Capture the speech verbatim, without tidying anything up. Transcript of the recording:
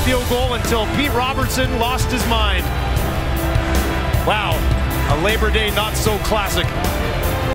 field goal until Pete Robertson lost his mind. Wow, a Labor Day not so classic.